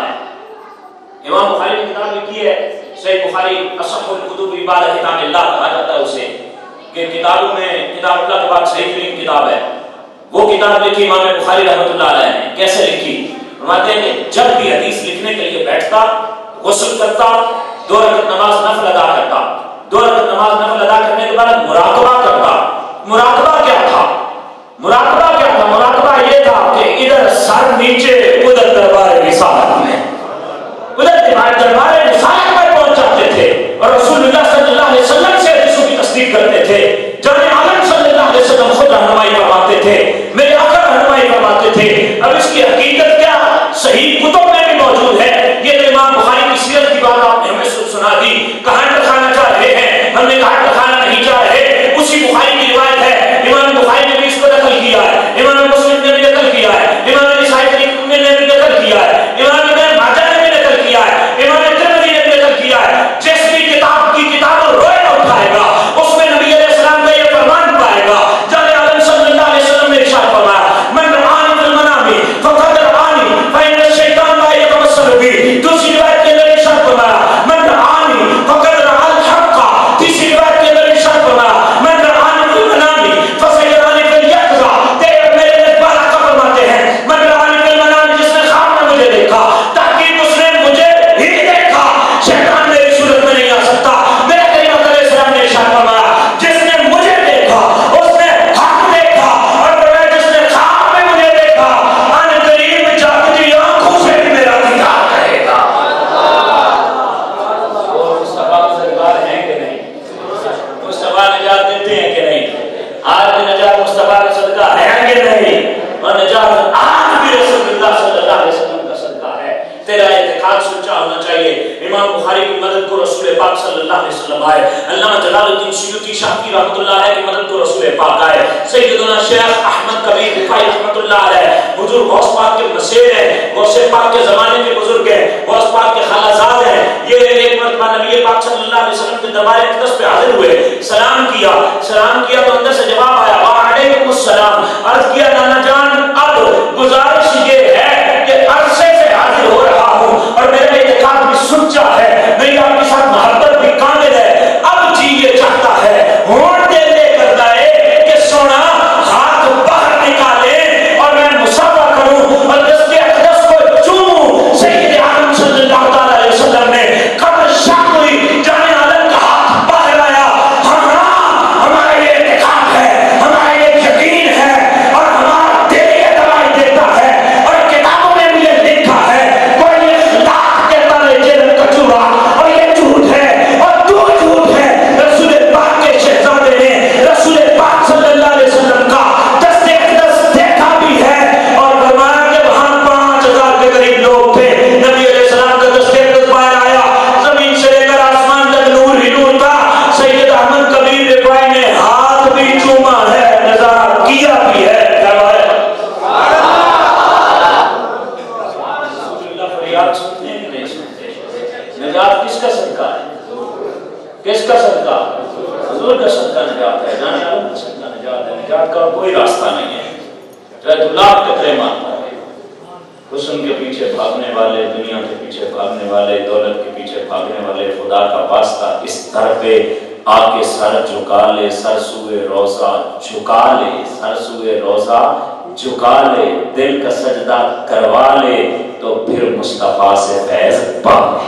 علیہ، امام بخاری نے کتاب لکھی ہے صحیح بخاری، اصح الکتب بعد کتاب اللہ کہا جاتا ہے اسے، کہ کتابوں میں کتاب اللہ کے بعد صحیح ترین کتاب ہے۔ وہ کتاب لکھی امام بخاری رحمۃ اللہ علیہ نے، کیسے لکھی؟ فرماتے ہیں کہ جب بھی حدیث لکھنے کے لیے بیٹھتا، غسل کرتا، 2 رکعت نماز نفل ادا کرتا، 2 رکعت نماز نفل ادا کرنے کے بعد مراقبہ کرتا۔ مراقبہ کیا تھا؟ مراقبہ کیا تھا؟ مراقبہ یہ تھا کہ ادھر سر نیچے، ادھر دربار رسالت میں، ادھر دربار رسالت میں پہنچ جاتے تھے اور رسول اللہ صلی اللہ علیہ وسلم سے حدیثوں کی تصدیق کرتے تھے۔ جانے عالم صلی اللہ علیہ وسلم خود رہنمائی فرماتے تھے، میرے آقا رہنمائی فرماتے تھے۔ اب اس کی حقیقت کیا صحیح کتب میں بھی موجود ہے۔ یہ تو امام بخاری کی سیرت کی بات آپ نے ہمیں سنا دی، کہاں دکھانا چاہ رہے ہیں؟ ہم نے کہاں دکھانا نہیں چاہ رہے، اسی بخاری کی روایت ہے، امام بخاری نے بھی اس کو نقل کیا ہے، امام مسلم نے بھی نقل کیا ہے، امام نسائی نے بھی نقل کیا ہے، امام ابن ماجہ نے بھی نقل کیا ہے، امام ترمذی نے بھی نقل کیا ہے۔ جس بھی کتاب کی کتاب روئے اٹھائے گا اس میں نبی علیہ السلام کا یہ فرمان پائے گا۔ جانے عالم صلی اللہ علیہ وسلم نے ارشاد فرمایا، من رآنی فی المنام فقد رآنی فإن الشیطان لا یتمثل بی۔ دوسری روایت کے اندر ارشاد فرمایا، من رآنی فقد رآ الحق۔ تیسری روایت کے اندر ارشاد فرمایا، من رآنی فی المنام فسیرانی فی الیقظہ۔ میرے اقبال آقا فرماتے ہیں، من رآنی فی المنام، جس نے خواب میں مجھے دیکھا، تحقیق اس نے مجھے ہی دیکھا، شیطان میری صورت میں نہیں آ سکتا۔ میرے کریم علیہ السلام نے ارشاد فرمایا، جس نے مجھے دیکھا اس نے حق دیکھا، اور جس نے خواب میں مجھے دیکھا ان قریب جاگتی آنکھوں سے بھی میرا دیدار کرے گا۔ اور مصطفیٰ سرکار ہیں کہ نہیں؟ مصطفیٰ نجات دیتے ہیں کہ نہیں؟ آج بھی نجات مصطفیٰ کا صدقہ ہے کہ نہیں؟ اور نجات آج بھی رسول اللہ صلی اللہ علیہ وسلم کا صدقہ ہے۔ تیرا اعتقاد سچا ہونا چاہیے۔ امام بخاری کی مدد کو رسول پاک صلی اللہ علیہ وسلم آئے، علامہ جلال الدین سیوطی شافعی رحمۃ اللہ علیہ کی مدد کو رسول پاک آئے، سیدنا شیخ احمد کبیر رفاعی رحمۃ اللہ علیہ حضور غوث پاک کے مسیر ہیں، غوث پاک کے زمانے کے بزرگ ہیں، غوث پاک کے خالازاد ہیں۔ یہ ایک مرتبہ نبی پاک صلی اللہ علیہ وسلم کے دربار اقدس پہ حاضر ہوئے، سلام کیا تو اندر سے جواب آیا، وعلیکم السلام۔ عرض کیا نانا جان اب گزارش یہ ہے کہ عرصے سے حاضر ہو رہا ہوں اور میرا اعتقاد بھی سچا ہے، میری آپ کے ساتھ محبت بھی کامل ہے، اب جی یہ چاہتا ہے ہونٹ دے کرتا ہے کہ سونا ہاتھ باہر نکالے اور میں مصافحہ کروں اور دست اقدس کو چوموں۔ سید عالم صلی اللہ تعالی علیہ وسلم نے قبر شک ہوئی، جانے عالم کا ہاتھ باہر آیا، ہمارا یہ اعتقاد ہے، ہمارا یہ یقین واسطہ نہیں ہے، چاہے تو لاکھ ٹکرے مارتا ہے، حسن کے پیچھے بھاگنے والے، دنیا کے پیچھے بھاگنے والے، دولت کے پیچھے بھاگنے والے، خدا کا واسطہ اس در پہ آ کے سر جھکا لے، سر سوئے روزہ جھکا لے، سر سوئے روزہ جھکا لے، دل کا سجدہ کروا لے، تو پھر مصطفیٰ سے فیض پا لے،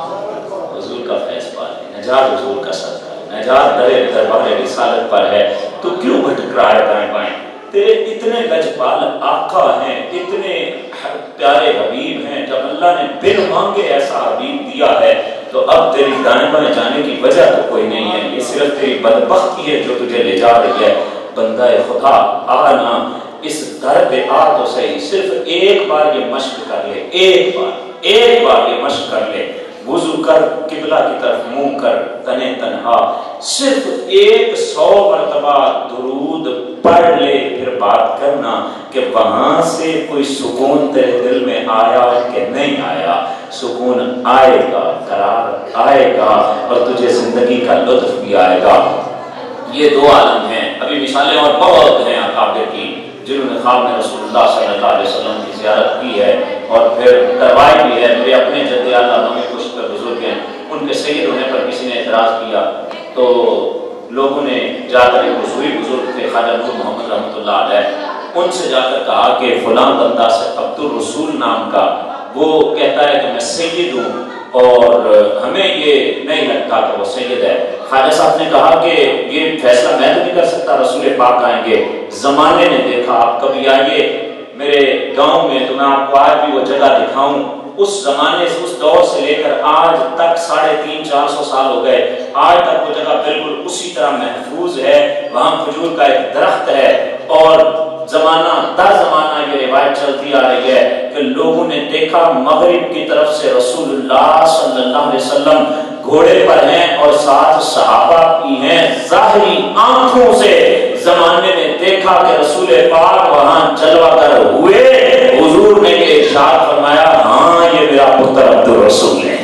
حضور کا فیض پا لے۔ نجات حضور کا صدقہ ہے، نجات دربار رسالت پر ہے، تو کیوں بھٹک رہا ہے دائیں بائیں؟ تیرے اتنے لجپال آقا ہیں، اتنے پیارے حبیب ہیں، جب اللہ نے بن مانگے ایسا حبیب دیا ہے تو اب تیری دائیں بائیں جانے کی وجہ تو کوئی نہیں ہے، یہ صرف تیری بدبختی ہے جو تجھے لے جا رہی ہے۔ بندہ خدا آنا اس در پہ آ تو صحیح، صرف ایک بار یہ مشق کر لے، ایک بار یہ مشق کر لے، وضو کر، قبلہ کی طرف منہ کر، تنے تنہا صرف 100 مرتبہ درود پڑھ لے، پھر بات کرنا کہ وہاں سے کوئی سکون تیرے دل میں آیا کہ نہیں آیا۔ سکون آئے گا، قرار آئے گا، اور تجھے زندگی کا لطف بھی آئے گا۔ یہ دو عالم ہیں، ابھی مثالیں اور بہت ہیں اکابر کی جنہوں نے خواب میں رسول اللہ صلی اللہ علیہ وسلم کی زیارت کی ہے اور پھر کروائی بھی ہے۔ میرے اپنے جد اعلیٰ میں کچھ بزرگ ہیں، ان کے سید ہونے پر کسی نے اعتراض کیا تو لوگوں نے جا کر ایک حضوری بزرگ تھے خواجہ نور محمد رحمۃ اللہ علیہ، ان سے جا کر کہا کہ فلاں بندہ سے عبد الرسول نام کا، وہ کہتا ہے کہ میں سید ہوں اور ہمیں یہ نہیں لگتا کہ وہ سید ہے۔ خواجہ صاحب نے کہا کہ یہ فیصلہ میں تو نہیں کر سکتا، رسول پاک آئیں گے، زمانے نے دیکھا، آپ کبھی آئیے میرے گاؤں میں تو میں آپ کو آج بھی وہ جگہ دکھاؤں، اس زمانے سے، اس دور سے لے کر آج تک 350-400 سال ہو گئے، آج تک وہ جگہ بالکل اسی طرح محفوظ ہے، وہاں کھجور کا ایک درخت ہے، اور زمانہ در زمانہ یہ روایت چلتی آ رہی ہے کہ لوگوں نے دیکھا مغرب کی طرف سے رسول اللہ صلی اللہ علیہ وسلم گھوڑے پر ہیں اور ساتھ صحابہ بھی ہیں، ظاہری آنکھوں سے زمانے نے دیکھا کہ رسول پاک وہاں جلوہ گر ہوئے، حضور نے یہ ارشاد فرمایا ہاں یہ میرا پتر عبد الرسول ہے۔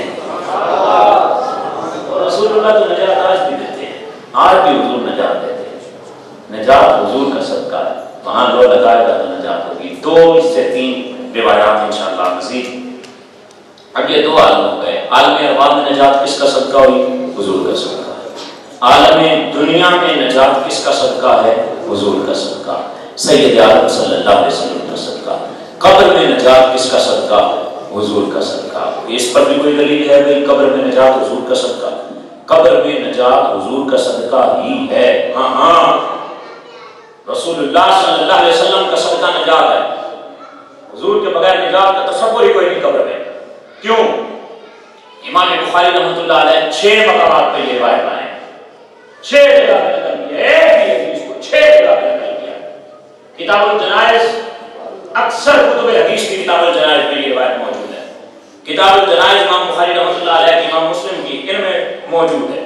رسول اللہ تو نجات آج بھی دیتے ہیں، آج بھی حضور نجات دیتے ہیں، نجات حضور کا صدقہ ہے، وہاں لو لگائے گا تو نجات ہوگی۔ 2 سے 3 روایات انشاءاللہ مزید۔ اب یہ 2 عالم ہو گئے، عالم ارواح میں نجات کس کا صدقہ ہوئی؟ حضور کا صدقہ ہے۔ عالم دنیا میں نجات کس کا صدقہ ہے؟ حضور کا صدقہ، سید عالم صلی اللہ علیہ وسلم کا صدقہ۔ قبر میں نجات کس کا صدقہ؟ حضور کا صدقہ۔ اس پر بھی کوئی دلیل ہے بھائی قبر میں نجات حضور کا صدقہ؟ قبر میں نجات حضور کا صدقہ ہی ہے۔ ہاں رسول اللہ صلی اللہ علیہ وسلم کا صدقہ نجات ہے، حضور کے بغیر نجات کا تصور ہی کوئی نہیں قبر میں۔ کیوں؟ امام بخاری رحمۃ اللہ علیہ 6 مقامات پہ یہ روایت لائے، 6 جگہ پہ نقل کیا، ایک ہی حدیث کو 6 جگہ پہ نقل کیا۔ کتاب الجنائز، اکثر کتب حدیث کی کتاب الجنائز میں یہ روایت موجود ہے، کتاب الجنائز امام بخاری رحمۃ اللہ علیہ کی، امام مسلم کی، ان میں موجود ہے۔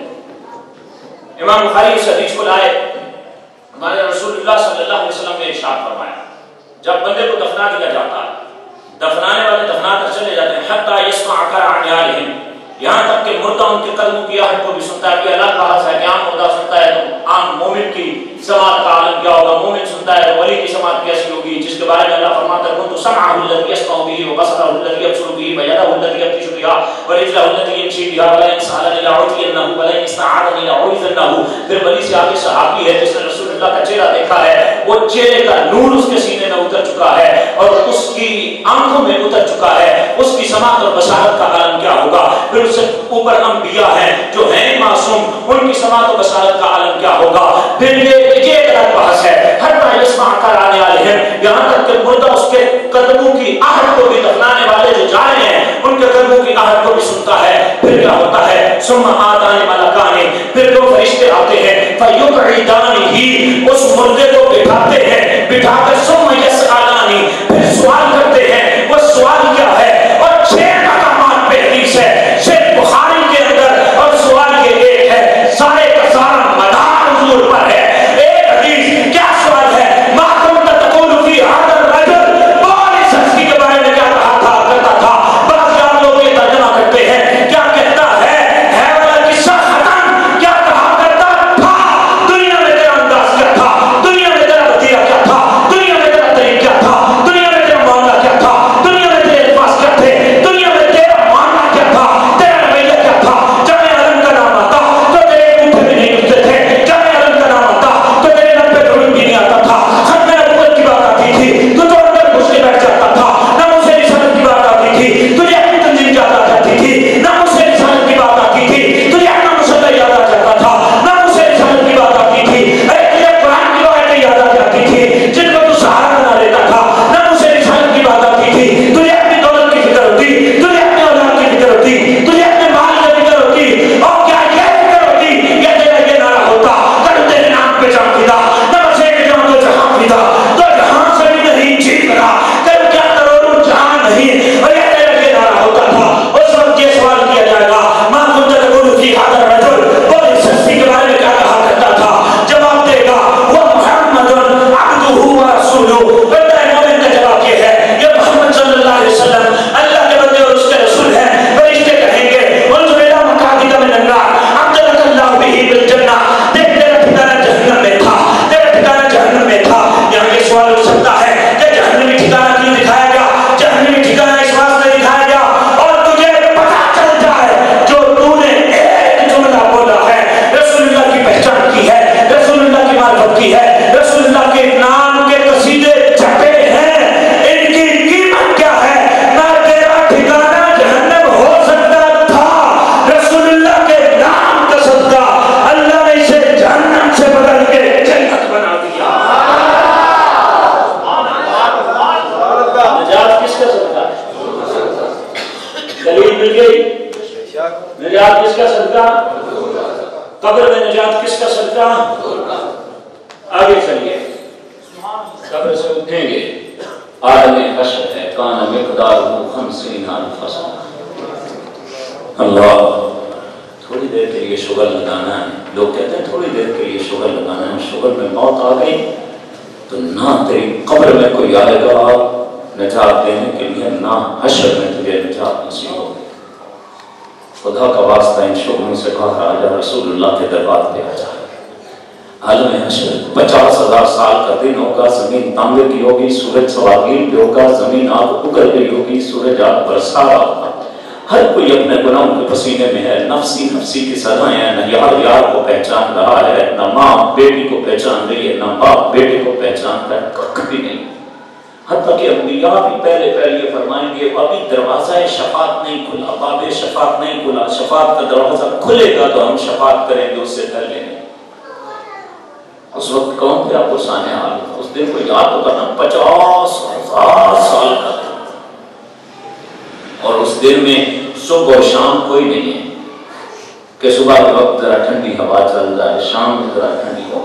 امام بخاری اس حدیث کو لائے، ہمارے رسول اللہ صلی اللہ علیہ وسلم نے ارشاد فرمایا جب بندے کو دفنا دیا جاتا ہے، دفنانے والے دفنا کر چلے جاتے ہیں، حتی یسمع قرع عیالہم، یہاں تک کہ مردہ ان کے قدموں کی آہٹ کو بھی سنتا ہے۔ یہ الگ بحث ہے کہ عام مردہ سنتا ہے تو عام مومن کی سماعت کا عالم کیا ہوگا، مومن سنتا ہے تو ولی کی سماعت کیسی ہوگی، جس کے بارے میں اللہ فرماتا ہے كنت سمعه الذي يسمع به وبصره الذي يبصر به ويده التي يبطش بها ورجله التي يمشي بها ولئن سألني لأعطينه ولئن استعاذني لأعوذنه۔ پھر ولی سے آگے صحابی ہے جس نے رسول اللہ کا چہرہ دیکھا ہے، وہ چہرے کا نور اس کے سینے میں اتر چکا ہے اور اس کی آنکھوں میں اتر چکا ہے، اس کی سماعت اور بصارت کا عالم کیا ہوگا۔ پھر اس سے اوپر انبیاء ہیں جو ہیں معصوم، ان کی سماعت اور بصارت کا عالم کیا ہوگا۔ پھر یہ الگ بحث ہے، حتی یسمع قرع عیالہم، یہاں تک کہ مردہ اس کے قدموں کی آہٹ کو بھی، دفنانے والے جو جا رہے ہیں ان کے قدموں کی آہٹ کو بھی سنتا ہے۔ پھر کیا ہوتا ہے، ثم آتان ملکان، پھر 2 فرشتے آتے ہیں، فیقعدانہ، اس مردے کو بٹھاتے ہیں، بٹھا کر ثم یسألان، پھر سوال کرتے ہیں۔ وہ سوال کیا ہے؟ اور 6 مقامات پہ حدیث ہے، صرف بخاری کے اندر، اور سوال یہ ایک ہے، سارے کا سارا مدار حضور پر ہے۔ ایک حدیث کیا سوال ہے؟ ما كنت تقول في هذا الرجل، اور اس شخص کے بارے میں کیا کہا تھا کرتا تھا؟ بعض یار لوگ یہ ترجمہ کرتے ہیں، کیا کہتا ہے والا قصہ ختم، کیا کہا کرتا تھا، دنیا میں تیرا انداز کیا تھا، دنیا میں تیرا وتیرہ کیا تھا، نجات کس کا صدقہ؟ قبر میں نجات کس کا صدقہ؟ آگے چلیے، قبر سے اٹھیں گے، عالم حشر ہے، کان مقدارہ 50 الف سنہ۔ اللہ، تھوڑی دیر کے لیے شوگر لگانا ہے، لوگ کہتے ہیں تھوڑی دیر کے لیے شوگر لگانا ہے، شوگر میں موت آ گئی تو نہ تیری قبر میں کوئی آئے گا نجات دینے کے لیے، نہ حشر میں تجھے نجات نصیب ہوگی۔ خدا کا واسطہ ان شوگوں سے باہر آ جا، رسول اللہ کے دربار پہ آ جا۔ عالم حشر 50,000 سال کا دن ہوگا، زمین تانبے کی ہوگی، سورج سواگیر پہ ہوگا، زمین آگ اگل گئی ہوگی، سورج آگ برسا رہا ہوگا، ہر کوئی اپنے گناہوں کے پسینے میں ہے، نفسی نفسی کی سزائیں ہیں، نہ یار یار کو پہچان رہا ہے، نہ ماں بیٹی کو پہچان رہی ہے، نہ باپ بیٹے کو پہچان رہا ہے، کبھی نہیں۔ حتیٰ کہ انبیاء بھی پہلے یہ فرمائیں گے ابھی دروازہ شفاعت نہیں کھلا، باب شفاعت نہیں کھلا، شفاعت کا دروازہ کھلے گا تو ہم شفاعت کریں گے، اس سے پہلے نہیں۔ اس وقت کون تھے آپ کو سانے حال؟ اس دن کو یاد ہوگا نا، 50,000 سال کا تھا، اور اس دن میں صبح اور شام کوئی نہیں ہے کہ صبح کے وقت ذرا ٹھنڈی ہوا چل رہا ہے، شام میں ذرا ٹھنڈی ہوا،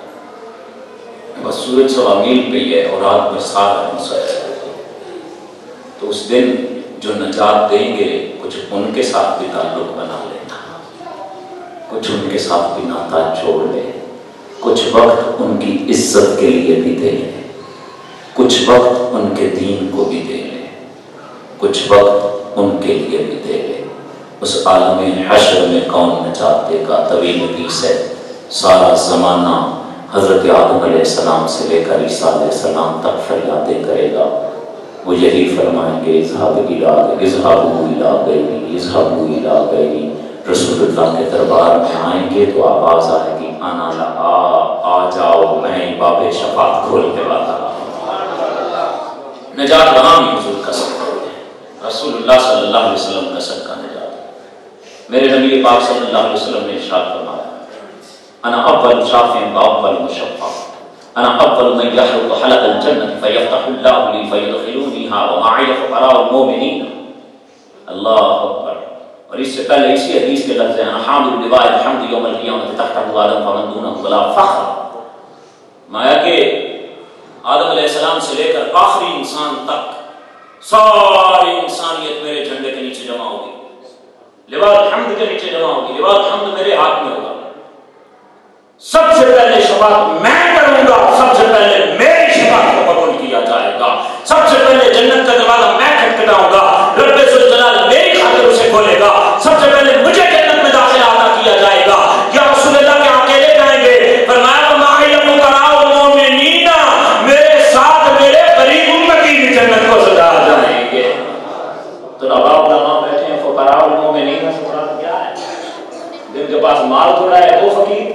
بس سورج 100 میل پہ ہی ہے اور رات میں سارا مسلسل۔ تو اس دن جو نجات دیں گے کچھ ان کے ساتھ بھی تعلق بنا لینا، کچھ ان کے ساتھ بھی ناتا جوڑ لے، کچھ وقت ان کی عزت کے لیے بھی دے لے، کچھ وقت ان کے دین کو بھی دے لے، کچھ وقت ان کے لیے بھی دے لے۔ اس عالم حشر میں کون نجات دے گا؟ طویل حدیث ہے، سارا زمانہ حضرت آدم علیہ السلام سے لے کر عیسیٰ علیہ السلام تک فریادیں کرے گا، وہ یہی فرمائیں گے اذهبوا الی غیری۔ رسول اللہ کے دربار میں آئیں گے تو آواز آئے گی انا لا، آ جاؤ، میں باب شفاعت کھولنے والا۔ نجات وہاں بھی حضور کا صدقہ ہے، رسول اللہ صلی اللہ علیہ وسلم کا صدقہ نجات۔ میرے نبی پاک صلی اللہ علیہ وسلم نے ارشاد فرمایا انا اول شافع واول مشفع، انا اول من يحرق حلق الجنة فيفتح الله لي فيدخلونيها ومعي فقراء المؤمنين۔ اللہ اکبر۔ اور اس سے پہلے اسی حدیث کے لفظ ہیں حامل لواء الحمد یوم القیامة تحته آدم فمن دونه ولا فخر۔ مایا کہ آدم علیہ السلام سے لے کر آخری انسان تک ساری انسانیت میرے جھنڈے کے نیچے جمع ہوگی، لواء الحمد کے نیچے جمع ہوگی، لواء الحمد میرے ہاتھ میں ہوگا۔ سب سے پہلے شفاعت میں کروں گا، سب سے پہلے میری شفاعت کو قبول کیا جائے گا، سب سے پہلے جنت کا دروازہ میں کھٹکھٹاؤں گا، رب ذوالجلال میری خاطر اسے کھولے گا، سب سے پہلے مجھے جنت میں داخلہ عطا کیا جائے گا۔ یا رسول اللہ کے اکیلے کہیں گے، فرمایا معی فقراء المؤمنین، میرے ساتھ میرے غریب امتی بھی جنت کو سجا جائیں گے۔ تو نواب علماء بیٹھے ہیں، فقراء المؤمنین فقراء کیا ہے؟ جن کے پاس مال تھوڑا ہے وہ فقیر،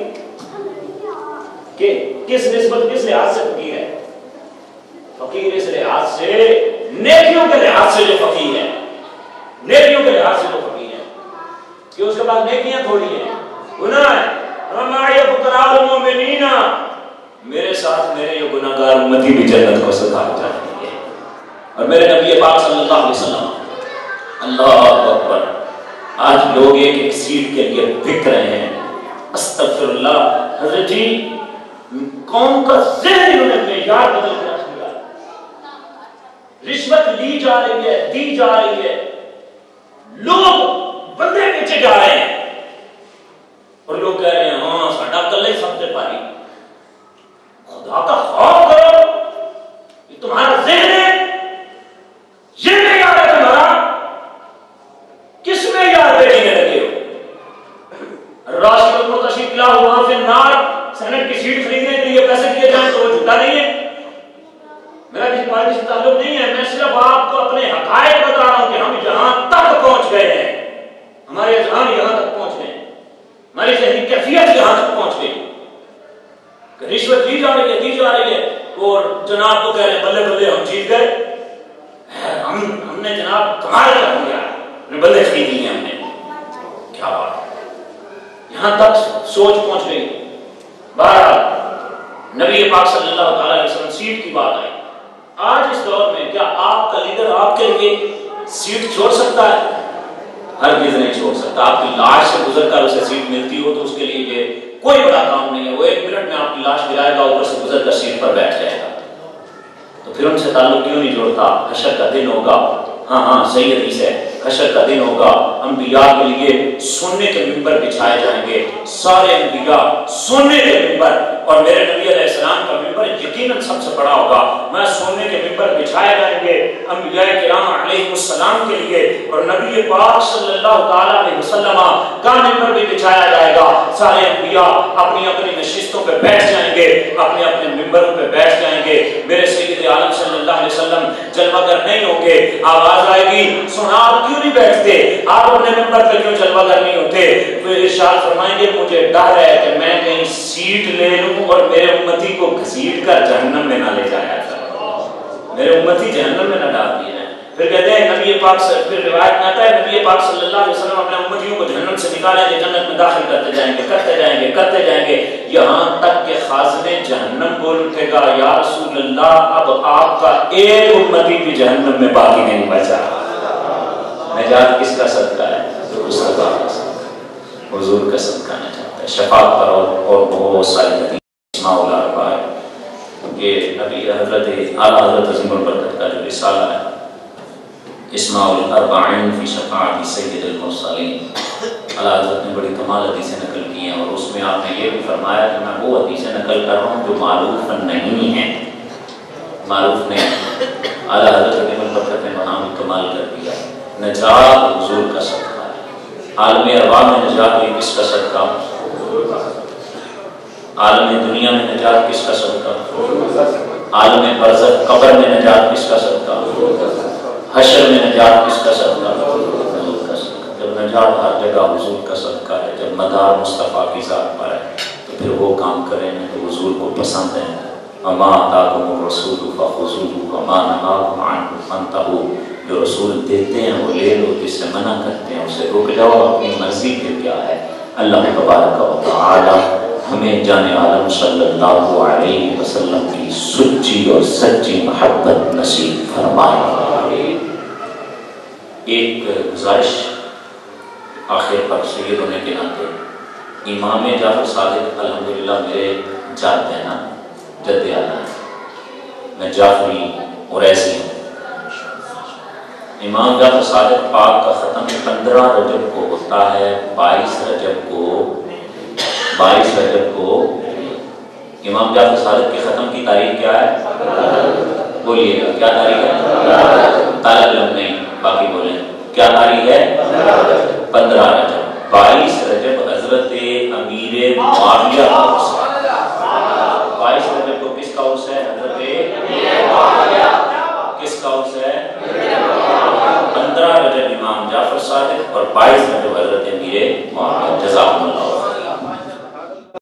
کہ کس نسبت کس لحاظ سے فقیر ہے؟ فقیر اس لحاظ سے، نیکیوں کے لحاظ سے جو فقیر ہے، نیکیوں کے لحاظ سے جو فقیر ہے کہ اس کے پاس نیکیاں تھوڑی ہیں، گناہ ہے۔ رمائی فقراء المؤمنین، میرے ساتھ میرے یہ گناہگار امتی بھی جنت کو سکھا جائیں گے۔ اور میرے نبی پاک صلی اللہ علیہ وسلم، اللہ اکبر، آج لوگ ایک سیٹ کے لیے بک رہے ہیں، استغفر اللہ۔ حضرت جی قوم کا ذہن انہوں نے معیار بدل کر رکھ دیا، رشوت لی جا رہی ہے، دی جا رہی ہے، لوگ بندے پیچھے جا رہے ہیں، اور لوگ کہہ رہے ہیں ہاں ساڈا کلے سب سے پاری۔ خدا کا خوف کرو، یہ تمہارا ذہن ہے، یہ معیار ہے تمہارا، کس معیار پہ جینے لگے ہو؟ راشد المرتشی لا ہوا فی النار، سینٹ کی سیٹ خریدنے کے لیے پیسے دیے جائیں تو وہ جھوٹا نہیں ہے؟ میرا کسی پارٹی سے تعلق نہیں ہے، میں صرف آپ کو اپنے حقائق بتا رہا ہوں کہ ہم یہاں تک پہنچ گئے ہیں، ہمارے اذہان یہاں تک پہنچ گئے ہیں، ہماری ذہنی کیفیت یہاں تک پہنچ گئی کہ رشوت دی جا رہی ہے، دی جا رہی ہے، اور جناب کو کہہ رہے ہیں بلے بلے ہم جیت گئے، ہم نے جناب کمال کر دیا، بلے خرید لیے ہم نے، کیا بات ہے، یہاں تک سوچ پہنچ گئی۔ بہرحال نبی پاک صلی اللہ تعالی علیہ وسلم سیٹ کی بات آئی، آج اس دور میں کیا آپ کا لیڈر آپ کے لیے سیٹ چھوڑ سکتا ہے؟ ہرگز نہیں چھوڑ سکتا. آپ کی لاش سے گزر کر اسے سیٹ ملتی ہو تو اس کے لیے یہ کوئی بڑا کام نہیں ہے. وہ 1 منٹ میں آپ کی لاش گرائے گا، اوپر سے گزر کر سیٹ پر بیٹھ جائے گا. تو پھر ان سے تعلق کیوں نہیں جوڑتا؟ حشر کا دن ہوگا. ہاں صحیح حدیث ہے، حشر کا دن ہوگا، انبیاء کے لیے سونے کے ممبر بچھائے جائیں گے، سارے انبیاء سونے کے ممبر، اور میرے نبی علیہ السلام کا ممبر یقیناً سب سے بڑا ہوگا. میں سونے کے ممبر بچھائے جائیں گے انبیاء کرام علیہ السلام کے لیے، اور نبی پاک صلی اللہ تعالیٰ علیہ وسلم کا ممبر بھی بچھایا جائے گا. سارے انبیاء اپنی اپنی نشستوں پہ بیٹھ جائیں گے، اپنے اپنے ممبروں پہ بیٹھ جائیں گے. میرے سید عالم صلی اللہ علیہ وسلم جلوہ گر نہیں ہوں گے. آواز آئے گی، سنا آپ کیوں نہیں بیٹھتے، آپ اپنے ممبر پہ کیوں جلوہ گر نہیں ہوتے؟ تو ارشاد فرمائیں گے مجھے ڈر ہے کہ میں کہیں سیٹ لے لوں اور میرے امتی کو گھسیٹ کر جہنم میں نہ لے جایا جائے، میرے امتی جہنم میں نہ ڈال دیے جائیں. پھر کہتے ہیں نبی پاک سے، پھر روایت میں آتا ہے نبی پاک صلی اللہ علیہ وسلم اپنے امتیوں کو جہنم سے نکالیں گے، جنت میں داخل کرتے جائیں گے، کرتے جائیں گے، کرتے جائیں گے، یہاں تک کہ خازن جہنم بول اٹھے گا یا رسول اللہ اب آپ کا ایک امتی بھی جہنم میں باقی نہیں بچا. نجات کس کا صدقہ ہے؟ حضور کا صدقہ نجات ہے. شفاعت پر اور بہت ساری حدیث اسماء الاربعہ، یہ نبی حضرت اعلیٰ حضرت عظیم البرکت کا جو رسالہ ہے اسماء الاربعین فی شفاعت سید المرسلین، اعلیٰ حضرت نے بڑی کمال حدیثیں نقل کی ہیں، اور اس میں آپ نے یہ بھی فرمایا کہ میں وہ حدیثیں نقل کر رہا ہوں جو معروف نہیں ہیں، معروف نہیں. اعلیٰ حضرت عظیم البرکت نے نام کمال کر دیا. نجات حضور کا صدقہ ہے. عالم ارواح میں نجات ہوئی کس کا صدقہ؟ عالم دنیا میں نجات کس کا صدقہ؟ عالم برزخ قبر میں نجات کس کا صدقہ؟ حشر میں نجات کس کا صدقہ؟ حضور کا صدقہ. جب نجات ہر جگہ حضور کا صدقہ ہے، جب مدار مصطفیٰ کی ذات پر ہے، تو پھر وہ کام کریں جو حضور کو پسند ہے. وما آتاکم الرسول فخذوہ وما نہاکم عنہ فانتہوا، جو رسول دیتے ہیں وہ لے لو، جس سے منع کرتے ہیں اسے رک جاؤ. اپنی مرضی پھر کیا ہے؟ اللہ تبارک و تعالی ہمیں جان عالم صلی اللہ علیہ وسلم کی سچی اور سچی محبت نصیب فرمائے. ایک گزارش آخر پر سید ہونے کے ناطے، امام جعفر صادق الحمدللہ میرے جد ہیں نا، جد اعلیٰ، میں جعفری اور ایسی ہوں. امام جعفر صادق پاک کا ختم 15 رجب کو ہوتا ہے. 22 رجب کو امام جعفر صادق کے ختم کی تاریخ کیا ہے؟ بولیے گا کیا تاریخ ہے؟ طالب علم نہیں، باقی بولیں کیا تاریخ ہے؟ 15 رجب. 22 رجب حضرت امیر معاویہ کا عرص ہے. 22 رجب کو کس کا عرص ہے؟ حضرت کس کا عرص ہے؟ 15 رجب امام جعفر صادق اور 22 رجب حضرت امیر معاویہ. جزاکم اللہ.